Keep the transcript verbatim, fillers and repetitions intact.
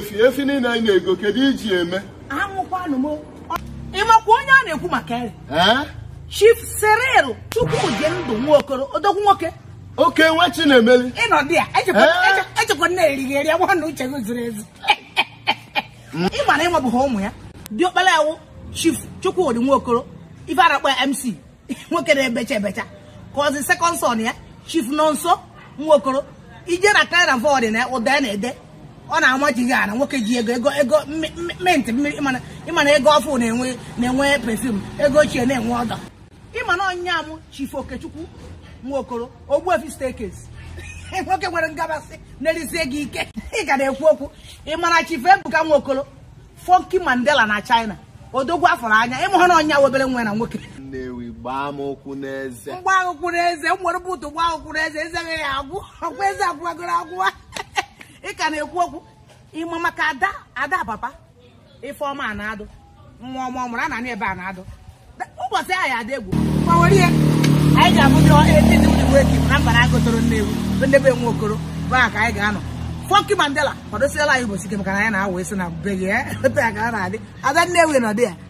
efi efi niile anyị na-ego kedu iji eme amụkwanụ m ịmakwa onye a na-ekwu maka ere eh Chief Cyril Chukwujindu Nwokolo odogwu nwoke oke nwa Chinemeli ịnọ dị ya echekwa nna erigeri ya nwanne uche gị zuru ezu ị mara ịnwa bụ ha ụmụ ya diokpala ewu Chief Chukwujindu Nwokolo ife a na-akpọ M C nwoke na-ebecha ebecha ka ọzi second son ya Chief Nonso Nwokolo ije na kind of ọdị na ụda na-ede ọ na-ama ji ga na nwoke ji ego ego ego mint mmiri ịmana ịmana ego ọfụ na-enwe na-enwe perfume ego ochie na-enwe ọdọ ịmana ọnya m Chief Okechukwu Nwokolo Ogbuefi staircase nwoke nwere ngabasị na-erisi ego ike ị ga na-ekwu okwu ịmana Chief Ebuka Nwokolo Funky Mandela na China odogwu afọrọ anya ịmụ na ọnya wobere nwe na nwoke Nnewi gbaa m okwu n'eze mgba okwu n'eze nwere butu gba okwu n'eze eze ya agwụ ọkwa eze agwụgoro agwụwa ị ka na-ekwu okwu ịma maka ada ada papa Ifeọma na-adụ nwa ọma ọmụrụ a na ebe a na-adụ ụbọchị anyị ada egwu gbanwere ihe anyị ga-abụ ndị etiti ụdị weki na Mbanagu Otolo Nnewi ndebe Nwokolo baa ka anyị ga-anọ Funky Mandela kwadosiela anyị ụbọchị ike maka na anyị na-awa isi na be gị ebe a ka a na-adị ada Nnewi nọ dị ya